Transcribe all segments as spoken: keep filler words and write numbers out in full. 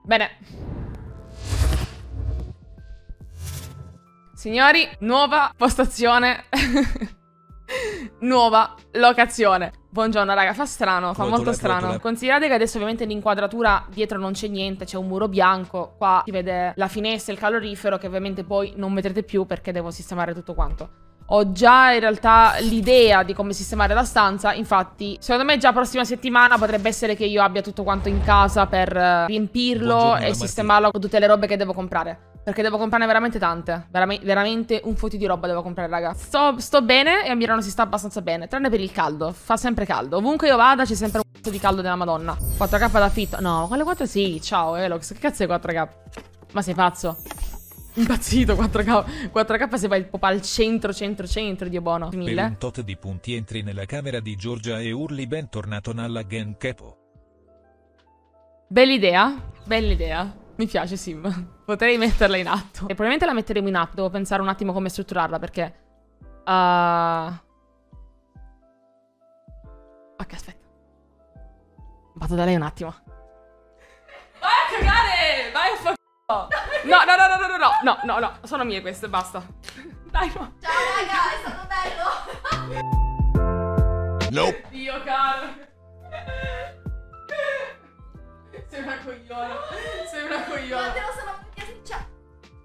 Bene. Signori, nuova postazione. Nuova locazione. Buongiorno raga, fa strano, fa rotola, molto strano rotola. Considerate che adesso ovviamente l'inquadratura dietro non c'è niente, c'è un muro bianco. Qua si vede la finestra e il calorifero, che ovviamente poi non vedrete più perché devo sistemare tutto quanto. Ho già in realtà l'idea di come sistemare la stanza. Infatti secondo me già prossima settimana potrebbe essere che io abbia tutto quanto in casa per riempirlo buongiorno, e sistemarlo con tutte le robe che devo comprare. Perché devo comprarne veramente tante. Verame veramente un fottio di roba devo comprare, raga. Sto, sto bene e a Milano si sta abbastanza bene. Tranne per il caldo. Fa sempre caldo. Ovunque io vada c'è sempre un cazzo di caldo della Madonna. quattro K d'affitto. No, quelle quattro sì. Ciao, Elox. Che cazzo è quattro K? Ma sei pazzo? Impazzito, quattro K. quattro K se vai proprio al centro, centro, centro, Dio buono. Mille. Per un tot di punti entri nella camera di Giorgia e urli bentornato nella gang capo. Bella idea. Bella idea. Mi piace Sim. Potrei metterla in atto. E probabilmente la metteremo in atto. Devo pensare un attimo come strutturarla perché uh... Ok, aspetta. Vado da lei un attimo. Vai a cagare. Vai a fa***o. No, no, no, no, no, no, no, no, no. Sono mie queste, basta. Dai, no. Ciao raga, è stato bello. Nope. Dio caro. Sei una cogliona. Sei una cogliona. Ma te lo sono venuti a ciao.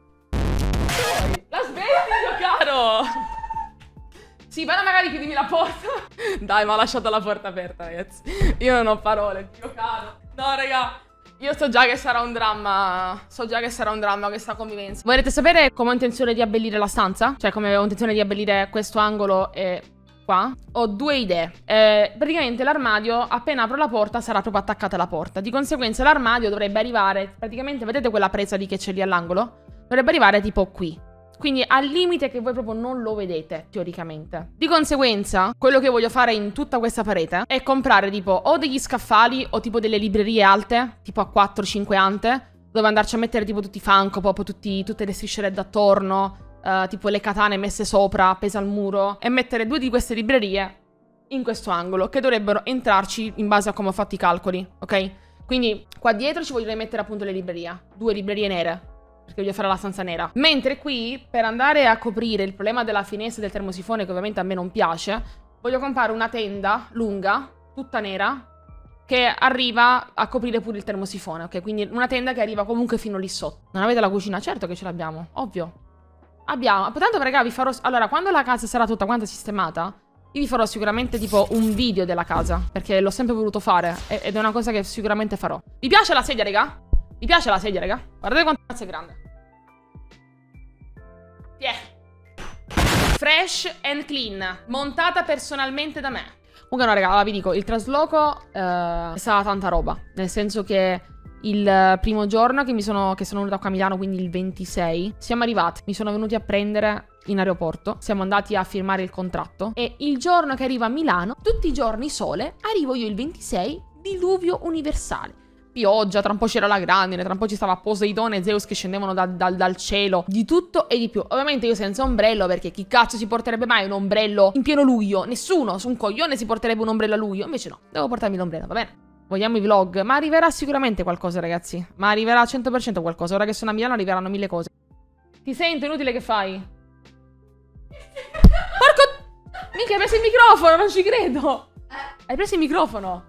La smetti, mio caro. Sì, però magari chiudimi la porta. Dai, ma ho lasciato la porta aperta, ragazzi. Io non ho parole, mio caro. No, raga. Io so già che sarà un dramma. So già che sarà un dramma questa convivenza. Volete sapere come ho intenzione di abbellire la stanza? Cioè, come ho intenzione di abbellire questo angolo e qua? Ho due idee. eh, Praticamente l'armadio, appena apro la porta, sarà proprio attaccata alla porta. Di conseguenza l'armadio dovrebbe arrivare, praticamente, vedete quella presa lì che c'è lì all'angolo? Dovrebbe arrivare tipo qui. Quindi al limite che voi proprio non lo vedete, teoricamente. Di conseguenza, quello che voglio fare in tutta questa parete è comprare tipo o degli scaffali o tipo delle librerie alte, tipo a quattro cinque ante, dove andarci a mettere tipo tutti i Funko Pop, tutti, tutte le strisce red attorno, Uh, tipo le katane messe sopra, appese al muro, e mettere due di queste librerie in questo angolo, che dovrebbero entrarci in base a come ho fatto i calcoli, ok? Quindi qua dietro ci voglio mettere appunto le librerie, due librerie nere, perché voglio fare la stanza nera. Mentre qui, per andare a coprire il problema della finestra del termosifone, che ovviamente a me non piace, voglio comprare una tenda lunga, tutta nera, che arriva a coprire pure il termosifone, ok? Quindi una tenda che arriva comunque fino lì sotto. Non avete la cucina? Certo che ce l'abbiamo, ovvio. Abbiamo, tanto raga vi farò, allora quando la casa sarà tutta quanta sistemata, io vi farò sicuramente tipo un video della casa, perché l'ho sempre voluto fare ed è una cosa che sicuramente farò. Vi piace la sedia raga? Vi piace la sedia raga? Guardate quanto cazzo è grande. Yeah. Fresh and clean, montata personalmente da me. Comunque no raga, vi dico, il trasloco eh, è stata tanta roba, nel senso che il primo giorno che mi sono, che sono venuta qua a Milano, quindi il ventisei, siamo arrivati, mi sono venuti a prendere in aeroporto, siamo andati a firmare il contratto e il giorno che arrivo a Milano, tutti i giorni sole, arrivo io il ventisei, diluvio universale. Pioggia, tra un po' c'era la grandine, tra un po' ci stava Poseidone e Zeus che scendevano da, da, dal cielo, di tutto e di più. Ovviamente io senza ombrello, perché chi cazzo si porterebbe mai un ombrello in pieno luglio? Nessuno, su un coglione si porterebbe un ombrello a luglio, invece no, devo portarmi l'ombrello, va bene? Vogliamo i vlog? Ma arriverà sicuramente qualcosa, ragazzi. Ma arriverà al cento per cento qualcosa. Ora che sono a Milano arriveranno mille cose. Ti sento? Inutile che fai? Porco... Minchia, hai preso il microfono, non ci credo. Hai preso il microfono?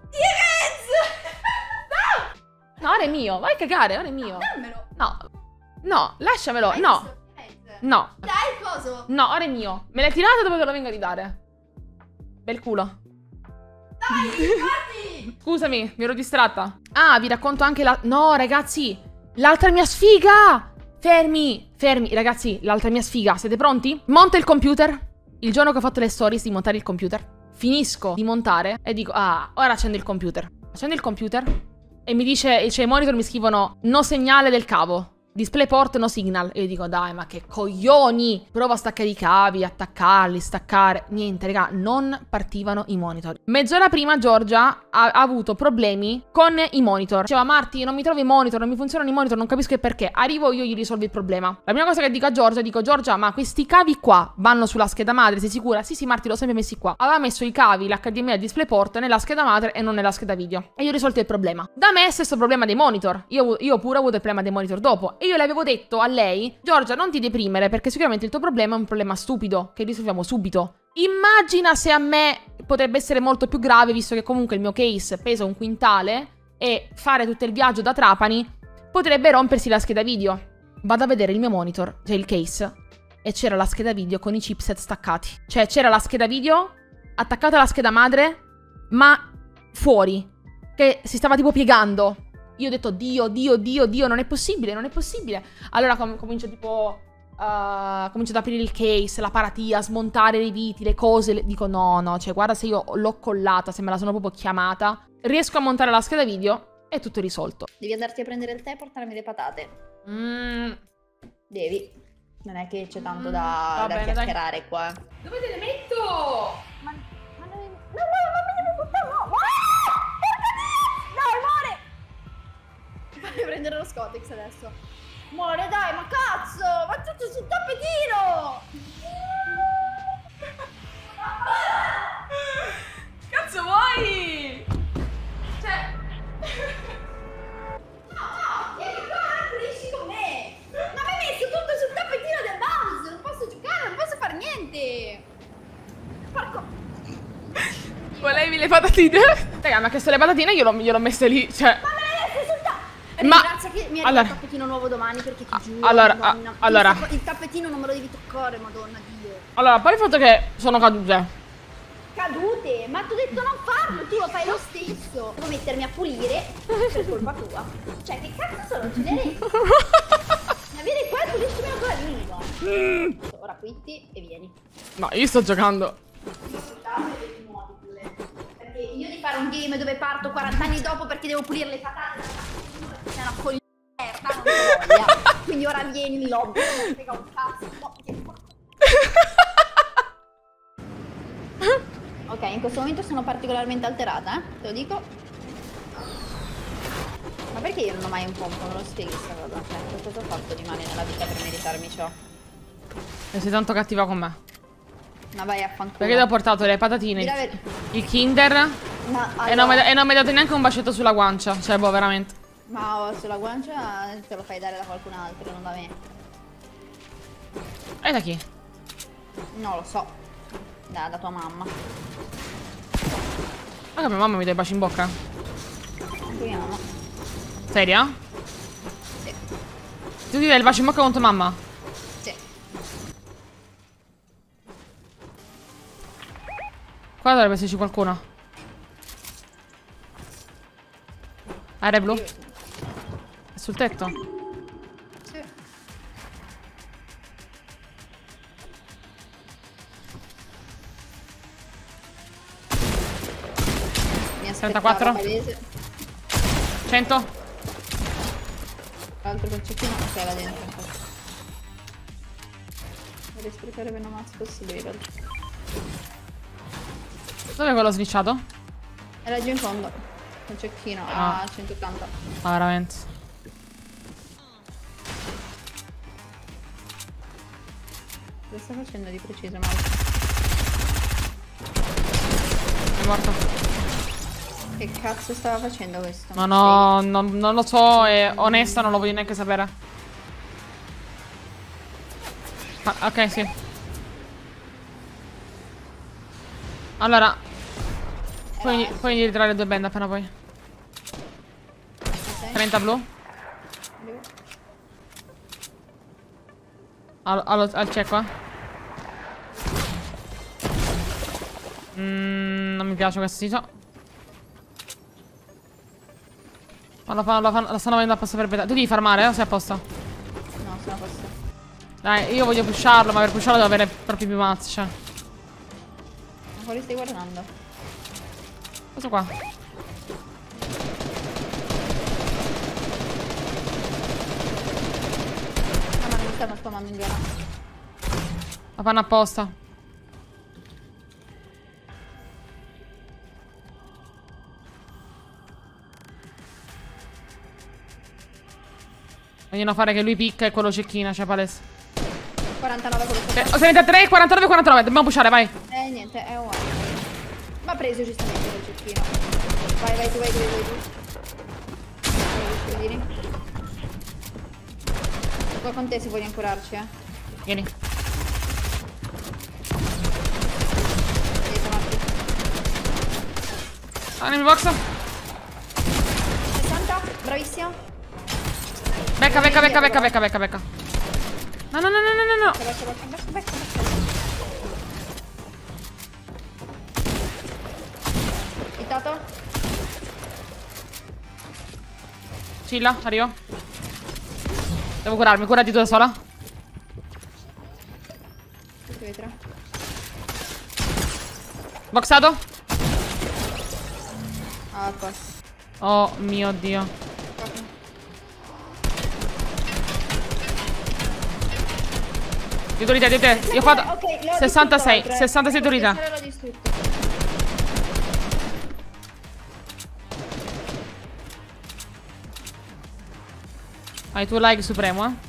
No! No, ora è mio. Vai a cagare, ora è mio. Dammelo. No. No, lasciamelo. Hai No. visto? No. Dai il coso. No, ora è mio. Me l'hai tirato dove te lo vengo a ridare? Bel culo. Dai, infatti. Scusami, mi ero distratta. Ah, vi racconto anche la... No, ragazzi, l'altra mia sfiga. Fermi, fermi, ragazzi, l'altra mia sfiga. Siete pronti? Monta il computer. Il giorno che ho fatto le stories di montare il computer, finisco di montare e dico, ah, ora accendo il computer. Accendo il computer e mi dice, cioè i monitor mi scrivono, no segnale del cavo. DisplayPort no signal. E io dico, dai, ma che coglioni! Provo a staccare i cavi, attaccarli, staccare. Niente, raga, non partivano i monitor. Mezz'ora prima Giorgia ha, ha avuto problemi con i monitor. Diceva, Marti, non mi trovi i monitor, non mi funzionano i monitor, non capisco il perché. Arrivo io, gli risolvo il problema. La prima cosa che dico a Giorgia, dico, Giorgia, ma questi cavi qua vanno sulla scheda madre, sei sicura? Sì, sì, Marti, l'ho sempre messi qua. Aveva messo i cavi, l'H D M I e il DisplayPort nella scheda madre e non nella scheda video. E io ho risolto il problema. Da me, stesso problema dei monitor. Io, io pure ho avuto il problema dei monitor dopo. E io le avevo detto a lei, Giorgia, non ti deprimere, perché sicuramente il tuo problema è un problema stupido, che risolviamo subito. Immagina se a me potrebbe essere molto più grave, visto che comunque il mio case pesa un quintale e fare tutto il viaggio da Trapani potrebbe rompersi la scheda video. Vado a vedere il mio monitor, cioè il case, e c'era la scheda video con i chipset staccati. Cioè c'era la scheda video attaccata alla scheda madre, ma fuori, che si stava tipo piegando. Io ho detto, Dio, Dio, Dio, Dio, non è possibile, non è possibile. Allora com comincio tipo, uh, comincio ad aprire il case, la paratia, smontare le viti, le cose. Le... Dico, no, no, cioè guarda se io l'ho collata, se me la sono proprio chiamata. Riesco a montare la scheda video, è tutto risolto. Devi andarti a prendere il tè e portarmi le patate. Mmm. Devi. Non è che c'è tanto Mm, da, va da bene, chiacchierare dai. Qua. Dove te le metto? Ma, ma non... No, no, non mi devi buttare, no! Ah! Dai, muore! Fammi prendere lo Scottex adesso. Muore, dai, ma cazzo! Ma tutto sul tappetino! Cazzo vuoi? Cioè... No, no, vieni qua, pulisci con me! Ma mi hai messo tutto sul tappetino del mouse! Non posso giocare, non posso fare niente! Porco... Volevi le patatine? Raga, ma che sono le patatine io l'ho messe lì, cioè... Ma me le hai messe sul tappetino! Ma- Grazie che mi hai allora- il tappetino nuovo domani perché ti giuro, allora, madonna, a- allora. il, il tappetino non me lo devi toccare, madonna Dio. Allora, poi il fatto che sono cadute. Cadute, ma ti ho detto non farlo, tu lo fai lo stesso. Devo mettermi a pulire per colpa tua. Cioè, che cazzo sono? Ce ne ma vieni qua e puliscimi ancora di lingua. Ora quitti e vieni. No, io sto giocando. Perché io di fare un game dove parto quaranta anni dopo perché devo pulire le patate, è una cogliona, non ho voglia. Quindi ora vieni in lobby, non mi frega un cazzo. No, perché... Ok, in questo momento sono particolarmente alterata, eh? Te lo dico. Ma perché io non ho mai un pompo? Non lo spieghi questa cosa. Cioè, cosa ho fatto di male nella vita per meritarmi ciò? E sei tanto cattiva con me. Ma vai a fanculo. Perché ti ho portato le patatine, Di la ver- il Kinder, Ma, e non mi allora- e non mi hai dato neanche un bacetto sulla guancia. Cioè, boh, veramente. Ma oh, sulla guancia te lo fai dare da qualcun altro, non da me. E da chi? Non lo so. Da, da tua mamma. Ma che mia mamma mi dà i baci in bocca? Speriamo. Seria? Sì. Tu ti dai il bacio in bocca con tua mamma? Sì. Qua dovrebbe esserci qualcuno. Aereo blu? È sul tetto? Sì. Mi aspettavo trentaquattro? palese. cento? L'altro concetino non c'è là dentro. Vorrei sprecare meno mazzi possibile in realtà. Dov'è quello snitchato? È laggiù in fondo. Un cecchino Ah. a centottanta. Ah, veramente. Cosa sta facendo di preciso, Mauro? È morto. Che cazzo stava facendo questo? No, no, non, non lo so, è onesta, non lo voglio neanche sapere. Ah, ok, sì. Allora, puoi, Eh, puoi ritirare due band appena poi. ok. trenta blu. Al, al, al cieco, eh. Mm, non mi piace questo sito. Ma la, fa, la, fa, la stanno venendo apposta per beta. Tu devi farmare, eh? O sei a posto? No, sono a posto. Dai, io voglio pusharlo, ma per pusharlo devo avere troppi più mazzi, cioè. Ma quali stai guardando? Questo qua. stanno spammando in gara. La fanno apposta. Vogliono fare che lui picca e quello cecchina, cioè palese. quarantanove quello che Eh, trentatré, quarantanove, quarantanove. Dobbiamo pushare, vai. Eh, niente, è uguale. Ma ha preso giustamente il cecchino. Vai, vai, tu, vai, tu, vai, vai, tu. Vai, scudini. Qua con te se vogliono curarci, eh. Vieni. Dietro, Marti. Ah, nel box. sessanta, bravissimo. Becca, becca, becca, becca, becca, becca, becca. No, no, no, no, no, no. Becca, becca, becca, becca, becca, becca. Hittato. Chilla, arrivo. Devo curarmi, curati tu da sola. Tutti vetro. Boxato. Ah, qua. Oh mio Dio. Dietro di te, dietro di te. Io ho fatto Ok, l'ho sessantasei, distrutto, sessantasei dietro di te. l'ho distrutto. Hai tuo like supremo, eh.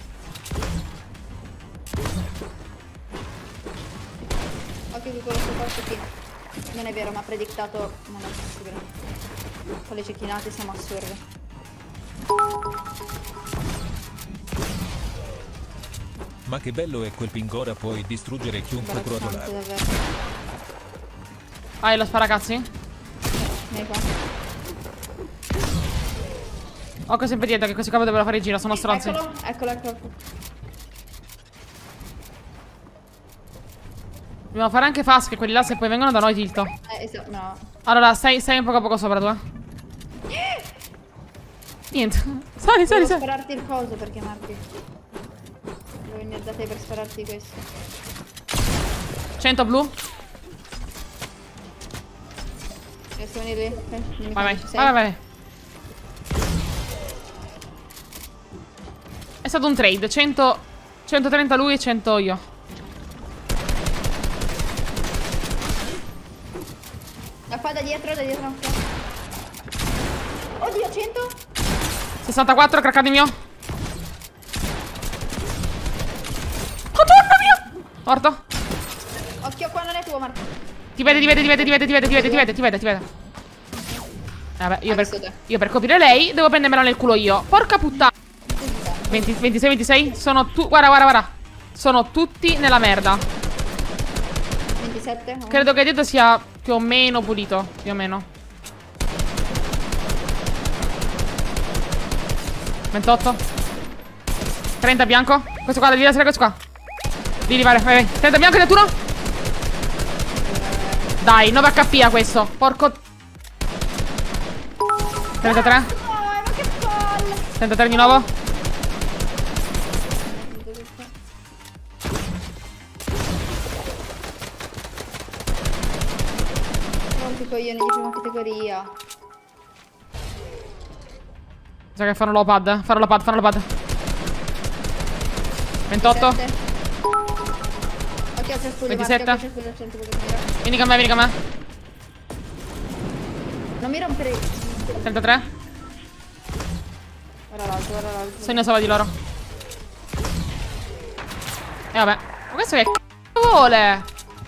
Occhio che quello supporto qui. Non è vero, ma ha predictato. Non è possibile. Con le cecchinate siamo assurdi. Ma che bello è quel pingora, puoi distruggere chiunque Imbarazzante, crodola. davvero. Hai lo sparacazzi? Vieni qua. Occhio sempre dietro, che questi qua dovrebbero fare il giro, sono stronzi. Eccolo, eccolo, eccolo. Dobbiamo fare anche fast, che quelli là se poi vengono da noi tilto. Eh, esatto, no. Allora, stai, stai un poco a poco sopra tu, eh. Niente. Sali, sali, Devo sali. spararti il coso perché Marti. Devo venire da te per spararti questo. cento blu. Riesco a venire lì? Ok, dimmi Vai, quando vai, ci sei. vai, vai, vai. È stato un trade, cento, centotrenta lui e cento io. La fa da dietro, da dietro. Ok. Oddio, cento? sessantaquattro, craccate mio. Madonna mia! Morto. Occhio, qua non è tuo, Marco. Ti vede, ti vede, ti vede, ti vede, ti vede, ti vede, ti vede, ti vede, ti vede. Eh, Vabbè, io Ah, per, visto te. io per coprire lei devo prendermela nel culo io. Porca puttana. venti, ventisei, ventisei. Sono tu. Guarda, guarda, guarda. Sono tutti nella merda. ventisette. Oh. Credo che dietro sia più o meno pulito. Più o meno. ventotto. trenta bianco. Questo qua, devi essere questo qua. Devi vai, vai, vai. trenta bianco, trentuno. Dai, nove H P a questo. Porco. trentatré. No, ma che palle. trentatré di nuovo. Rompi i coglioni di prima categoria. Sa che fanno la pad. Fanno la pad, fanno la pad. ventotto. Sette. Occhio, c'è scudo, ventisette. Marco, occhio, c'è scudo, c'è scudo che mira. Vieni con me, vieni con me. Non mi rompere. trentatré. Guarda l'altro, guarda l'altro. Sogno sopra di loro. E vabbè. Ma questo che c***o vuole?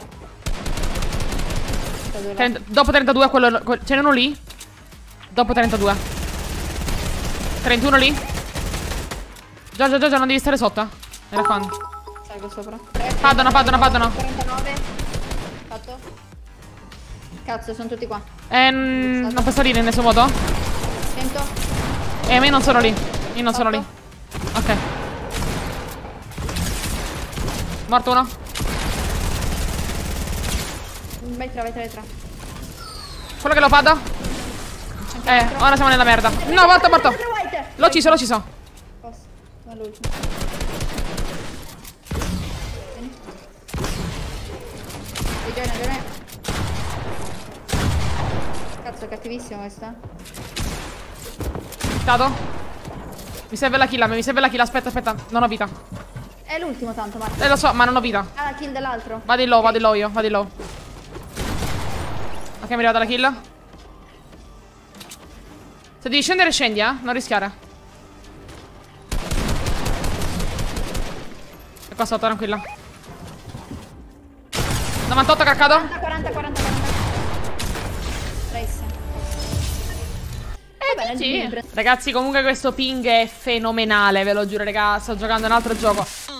trenta, dopo trentadue quello, quello ce n'è uno lì. Dopo trentadue. trentuno lì. Giorgio, Giorgio, non devi stare sotto. Mi raccomando. Salgo sopra. Paddono, paddono, paddono. quarantanove. Fatto. Cazzo, sono tutti qua. Eh, mm, non puoi salire in nessun modo? cento. Eh, ma io non sono lì. Io non sono lì. Ok. Morto uno. Vai tre, vai tre, vai tre. Quello che lo pado. Eh, ora siamo nella merda. No, morto, morto. L'ho ucciso, l'ho ucciso. Posso. Non l'ultimo. Vieni. Rigione, rigione. Cazzo, è cattivissimo questa. Stato. Mi serve la kill, mi serve la kill. Aspetta, aspetta. Non ho vita. È l'ultimo tanto, Marco. Eh, lo so, ma non ho vita. Ah, la kill dell'altro. Vado in low, vado in low io, vado in low. Ok, mi è arrivata la kill. Se devi scendere, scendi, eh. Non rischiare. E qua sotto, tranquilla. novantotto craccato. quaranta, quaranta, quaranta, quaranta. Trace. Eh, bene, Sì. G G. Ragazzi, comunque questo ping è fenomenale, ve lo giuro, raga. Sto giocando un altro gioco.